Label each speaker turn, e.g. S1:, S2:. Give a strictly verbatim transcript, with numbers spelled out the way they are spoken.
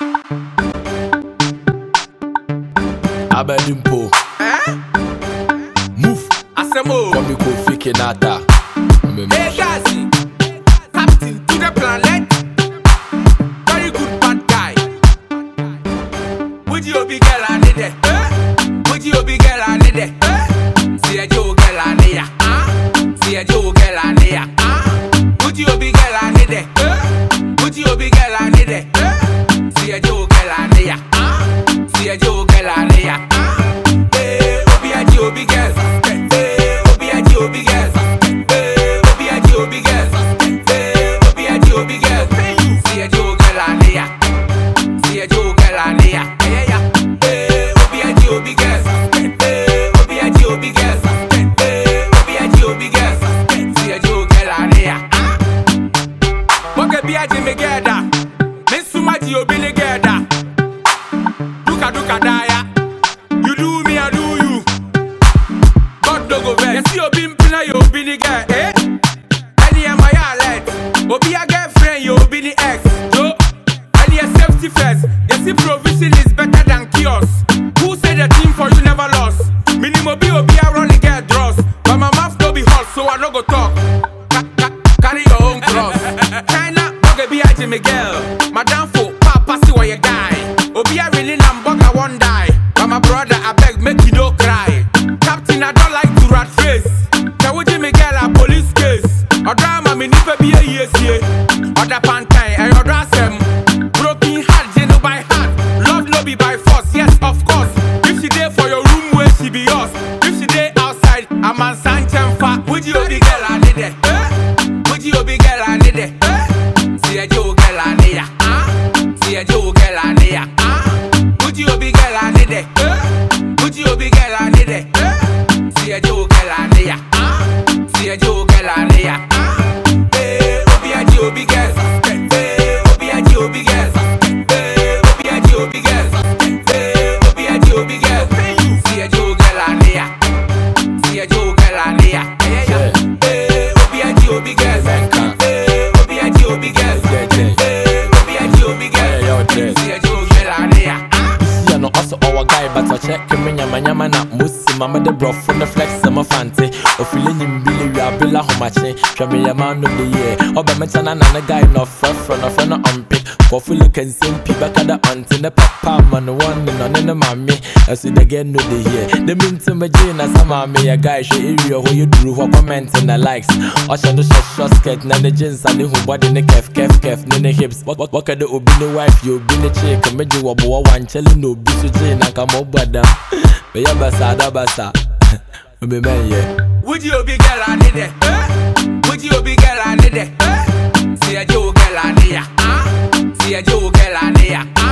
S1: Abedimpo.
S2: Eh?
S1: Move.
S2: Asemo.
S1: Come you go fake nata.
S2: Hey Gazi, captain to the planet. Very good bad guy. Would you be girl I need it? Eh? Would you be girl I need it? Eh? See a Joe girl I need ya. Ah. See a Joe girl I need ya. Ah. Would you be girl I need it? Eh? Would you be girl I need it? Eh? See a Joe girl I need ya. Ah. See a Joe girl I need ya. Ah. Hey, Obi a Joe big girl. Hey, Obi a Joe big girl. Obi a Joe big girl. Obi a Joe big girl. See a Joe girl I need ya. See a Joe girl I need ya. Yeah yeah. Hey, Obi a Joe big girl. Hey, Obi a Joe big girl. Hey, Obi a Joe big girl. See a Joe girl I need ya. Moke bi a Jimmy Gerda. Me suma Joe Billy Gerda. Duka duka daya. You do me I do you. God no go vex. You see Obi mpina you Obi the girl. Eh? Any am I alert? Obi a girlfriend you Obi the ex. Joe. Any a safety first. You see provision is better than chaos. Who said the team for you never lost? Minimum Obi Obi a run the girl draws. But my mouth no be hot so I no go talk. Ca ca carry your own cross. China Moke bi a Jimmy girl. Madam fo papa see what you guy. Obi a really namboga one die. But my brother I beg make you no cry. Captain I don't like to rat face. Tell Jimmy girl a police case. Or drama me nipa be a yes yeah. Other pantai I order them. Broken heart je no by heart. Love no be by force. Yes of course. If she there for your room where she be yours. If she there outside I'm a sanctum fat. Would you be girl I need it? Eh? Would you be girl I need it? Eh? See a Joe girl I need ya. Ah. See a Joe girl I need ya. Ah. Would you be girl I need it? Eh? Would you be girl I need it? Eh? See a Joe girl I need ya. Ah. See a Joe girl I need ya. Ah. Hey, Obi a Joe big girl. Hey, Obi a Joe big girl. Hey, Obi a Joe big girl. Hey, Obi a Joe big girl. See a Joe girl I need ya. See a Joe girl I need ya. Yeah yeah. Hey, Obi a Joe big girl. Hey, Obi a Joe big girl. Hey, Obi a Joe big girl. See a Joe girl I need ya.
S1: Yeah, no, also our guy, but I check him in Yama Yama na Musi, Mama the bro from the flex, Summer Fante, or feeling in Billy, we are Billa Homache, Shammy Yaman of the year, or Bametana and a guy, no front from a friend on pick, for fully can sing people at the aunt in the papa, man, one and on in the mammy, as we again know the year. The mean to my Jane as a mammy, a guy, she area where you drew her comments and the likes, or shall the short skirt, and the jeans and the who body in the kef, kef, kef, in the hips. What what what can the Obi the wife, you be the chick, and made you a boy one chilling no bisu Jane, and come up with them. Be a basa, da basa. Be man, yeah.
S2: Would you be girl I need it? Eh? Would you be girl I need it? Eh? See a Joe girl I need ya. Ah. See a Joe girl I need ya.